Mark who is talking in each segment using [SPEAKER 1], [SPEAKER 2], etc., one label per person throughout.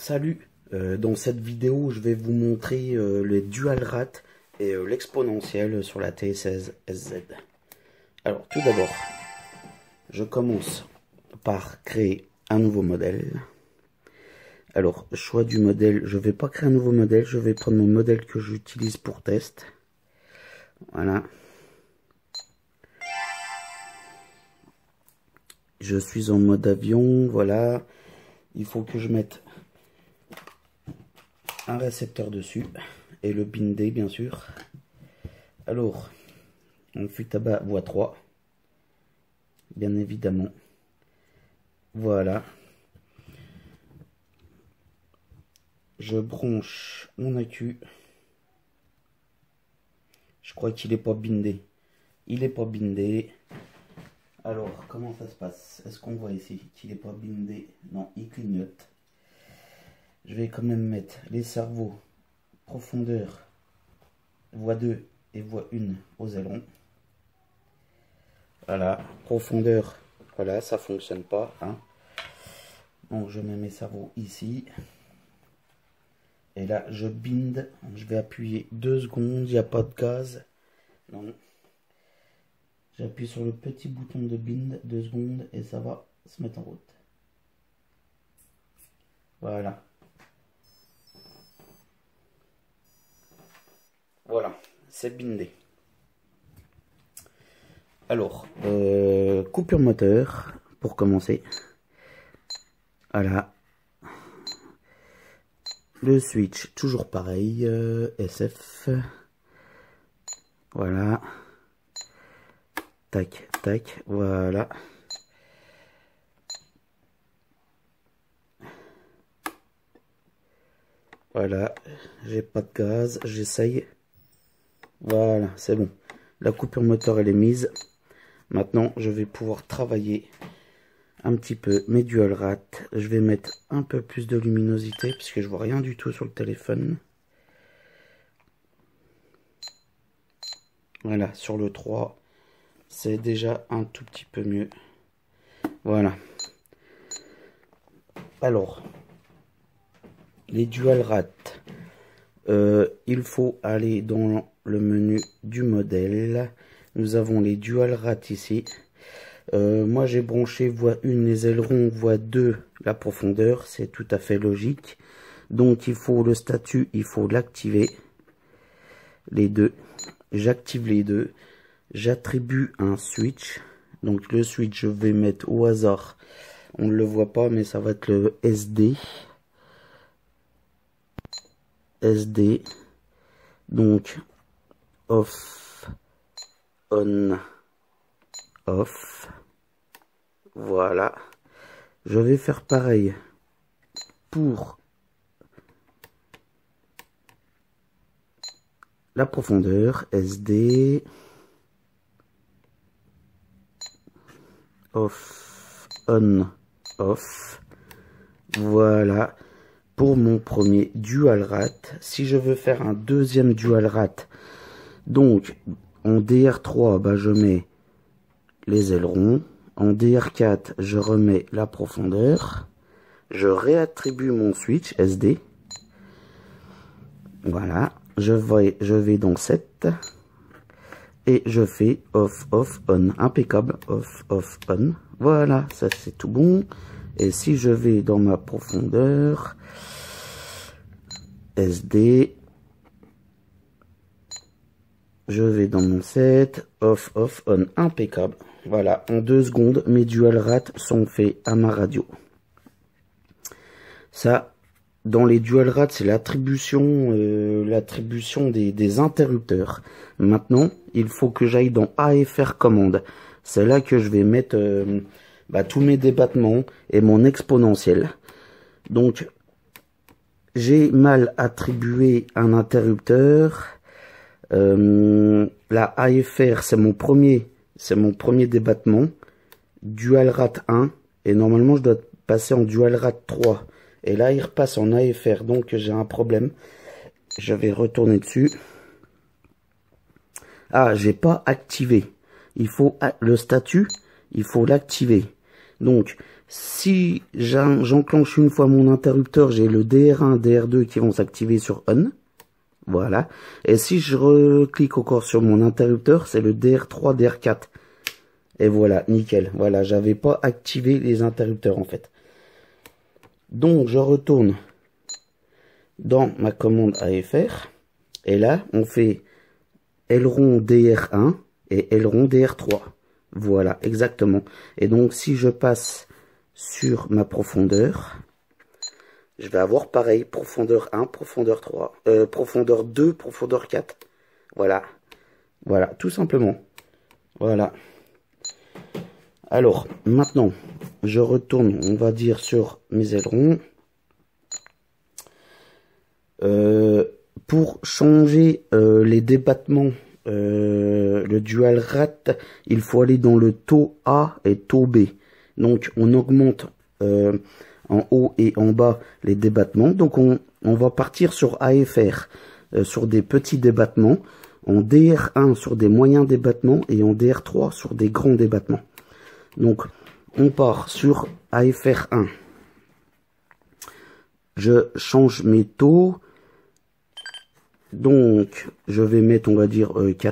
[SPEAKER 1] Salut, dans cette vidéo je vais vous montrer les dual rate et l'exponentielle sur la T16 SZ. Alors tout d'abord, je commence par créer un nouveau modèle. Alors choix du modèle, je vais pas créer un nouveau modèle, je vais prendre mon modèle que j'utilise pour test. Voilà. Je suis en mode avion, voilà. Il faut que je mette un récepteur dessus et le bindé bien sûr. Alors, on fuite à bas voie 3, bien évidemment. Voilà. Je branche mon accu. Je crois qu'il n'est pas bindé. Il n'est pas bindé. Alors, comment ça se passe? Est-ce qu'on voit ici qu'il n'est pas bindé? Non, il clignote. Je vais quand même mettre les cerveaux profondeur voie 2 et voie 1 aux ailerons. Voilà, profondeur, voilà, ça fonctionne pas. Hein. Donc, je mets mes cerveaux ici. Et là, je binde. Je vais appuyer 2 secondes. Il n'y a pas de gaz. Non. J'appuie sur le petit bouton de bind 2 secondes et ça va se mettre en route. Voilà. Voilà, c'est bindé. Alors, coupure moteur pour commencer. Voilà. Le switch, toujours pareil, SF. Voilà. Tac, tac, voilà. Voilà, j'ai pas de gaz, j'essaye. Voilà, c'est bon. La coupure moteur, elle est mise. Maintenant, je vais pouvoir travailler un petit peu mes dual rate. Je vais mettre un peu plus de luminosité, puisque je vois rien du tout sur le téléphone. Voilà, sur le 3. C'est déjà un tout petit peu mieux. Voilà. Alors, les dual rate. Il faut aller dans le menu du modèle. Nous avons les dual rate ici. Moi, j'ai branché voie 1 les ailerons, voie 2 la profondeur. C'est tout à fait logique. Donc, il faut le statut, il faut l'activer. Les deux. J'active les deux. J'attribue un switch. Donc le switch, je vais mettre au hasard. On ne le voit pas, mais ça va être le SD. SD. Donc off, on, off. Voilà. Je vais faire pareil pour la profondeur. SD. Off, on, off. Voilà pour mon premier dual rate. Si je veux faire un deuxième dual rate, donc en DR3, bah, je mets les ailerons. En DR4, je remets la profondeur. Je réattribue mon switch SD. Voilà. Je vais dans 7. Et je fais off, off, on. Impeccable. Off, off, on. Voilà, ça c'est tout bon. Et si je vais dans ma profondeur, SD, je vais dans mon 7, off, off, on. Impeccable. Voilà, en 2 secondes, mes dual rate sont faits à ma radio. Ça, dans les dual rate, c'est l'attribution des interrupteurs. Maintenant, il faut que j'aille dans AFR commande. C'est là que je vais mettre tous mes débattements et mon exponentiel. Donc, j'ai mal attribué un interrupteur. La AFR, c'est mon premier débattement. Dual rate 1. Et normalement, je dois passer en dual rate 3. Et là, il repasse en AFR. Donc, j'ai un problème. Je vais retourner dessus. Ah, j'ai pas activé. Il faut le statut, il faut l'activer. Donc, Si j'enclenche une fois mon interrupteur, j'ai le DR1, DR2 qui vont s'activer sur on. Voilà. Et si je reclique encore sur mon interrupteur, c'est le DR3, DR4. Et voilà, nickel. Voilà, j'avais pas activé les interrupteurs en fait. Donc, je retourne dans ma commande AFR. Et là, on fait aileron DR1 et aileron DR3. Voilà, exactement. Et donc, si je passe sur ma profondeur, je vais avoir pareil, profondeur 1, profondeur 3, profondeur 2, profondeur 4. Voilà. Voilà, tout simplement. Voilà. Alors, maintenant, je retourne, on va dire, sur mes ailerons. Pour changer les débattements, le dual rat, il faut aller dans le taux A et taux B. Donc, on augmente en haut et en bas les débattements. Donc, on va partir sur AFR, sur des petits débattements, en DR1 sur des moyens débattements et en DR3 sur des grands débattements. Donc, on part sur AFR 1. Je change mes taux. Donc, je vais mettre, on va dire,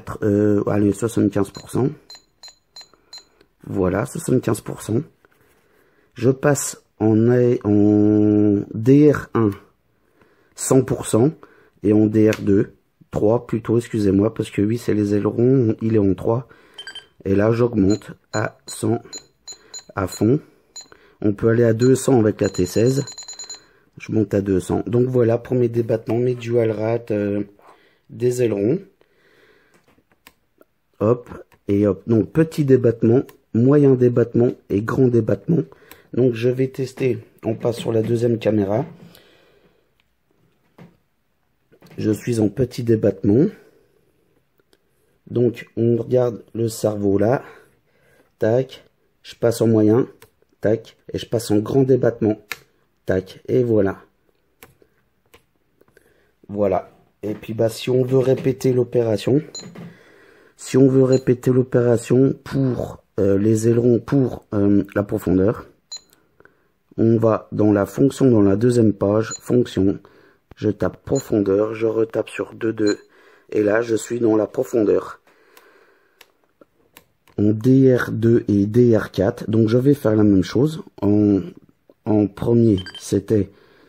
[SPEAKER 1] 75%. Voilà, 75%. Je passe en DR1, 100%. Et en DR2, 3 plutôt, excusez-moi, parce que oui, c'est les ailerons, il est en 3. Et là, j'augmente à 100 à fond. On peut aller à 200 avec la T16. Je monte à 200. Donc voilà pour mes débattements, mes dual rat des ailerons. Hop, et hop. Donc petit débattement, moyen débattement et grand débattement. Donc je vais tester. On passe sur la deuxième caméra. Je suis en petit débattement. Donc on regarde le cerveau là. Tac. Je passe en moyen. Tac. Et je passe en grand débattement. Tac. Et voilà. Voilà. Et puis bah si on veut répéter l'opération. Si on veut répéter l'opération pour les ailerons, pour la profondeur. On va dans la fonction, dans la deuxième page, fonction. Je tape profondeur, je retape sur 2,2 et là je suis dans la profondeur. En DR2 et DR4, donc je vais faire la même chose. En premier c'était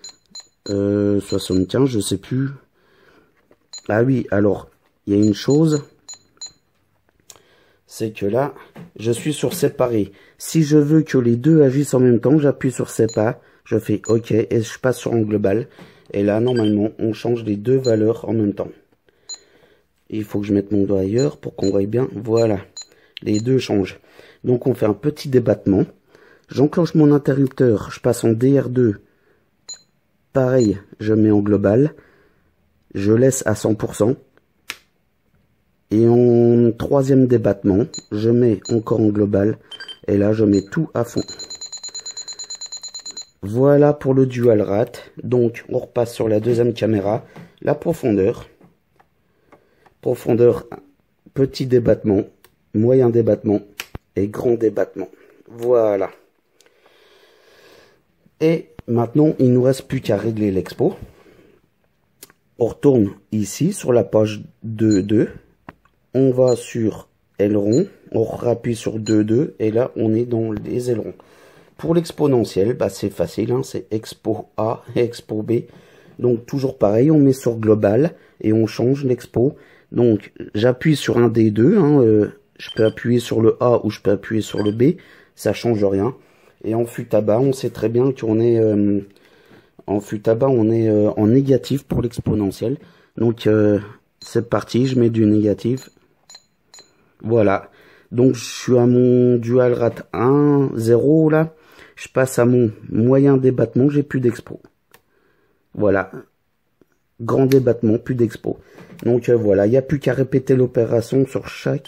[SPEAKER 1] 75, je sais plus. Ah oui, alors il y a une chose, c'est que là je suis sur séparé. Si je veux que les deux agissent en même temps, j'appuie sur sépa, je fais OK et je passe sur en global. Et là, normalement, on change les deux valeurs en même temps. Il faut que je mette mon doigt ailleurs pour qu'on voie bien. Voilà, les deux changent. Donc, on fait un petit débattement. J'enclenche mon interrupteur, je passe en DR2. Pareil, je mets en global. Je laisse à 100%. Et en troisième débattement, je mets encore en global. Et là, je mets tout à fond. Voilà pour le dual rat. Donc, on repasse sur la deuxième caméra. La profondeur. Profondeur, petit débattement, moyen débattement et grand débattement. Voilà. Et maintenant, il ne nous reste plus qu'à régler l'expo. On retourne ici sur la page 2.2. On va sur aileron. On rappuie sur 2.2 et là, on est dans les ailerons. Pour l'exponentielle, bah c'est facile, hein, c'est expo A et expo B. Donc toujours pareil, on met sur global et on change l'expo. Donc j'appuie sur un des deux, hein, je peux appuyer sur le A ou je peux appuyer sur le B, ça change rien. Et en fut à bas, on sait très bien qu'on est en fut à bas, on est en négatif pour l'exponentielle. Donc c'est parti, je mets du négatif. Voilà. Donc je suis à mon dual rat 1, 0 là. Je passe à mon moyen débattement, j'ai plus d'expo. Voilà. Grand débattement, plus d'expo. Donc voilà, il n'y a plus qu'à répéter l'opération sur chaque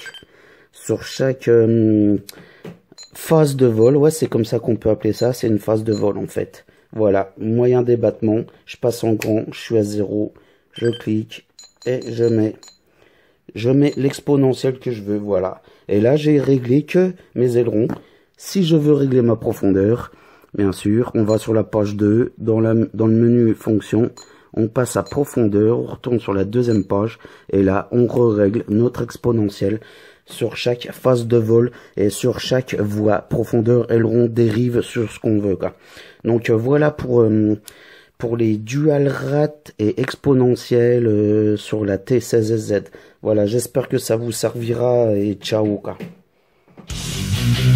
[SPEAKER 1] phase de vol. Ouais, c'est comme ça qu'on peut appeler ça, c'est une phase de vol en fait. Voilà, moyen débattement, je passe en grand, je suis à 0, je clique et je mets l'exponentielle que je veux, voilà. Et là, j'ai réglé que mes ailerons. Si je veux régler ma profondeur, bien sûr. On va sur la page 2, dans le menu fonction, on passe à profondeur, on retourne sur la deuxième page, et là, on règle notre exponentielle sur chaque phase de vol et sur chaque voie, profondeur, aileron, dérive, sur ce qu'on veut, quoi. Donc voilà pour les dual rate et exponentielles sur la T16SZ. Voilà, j'espère que ça vous servira et ciao, quoi.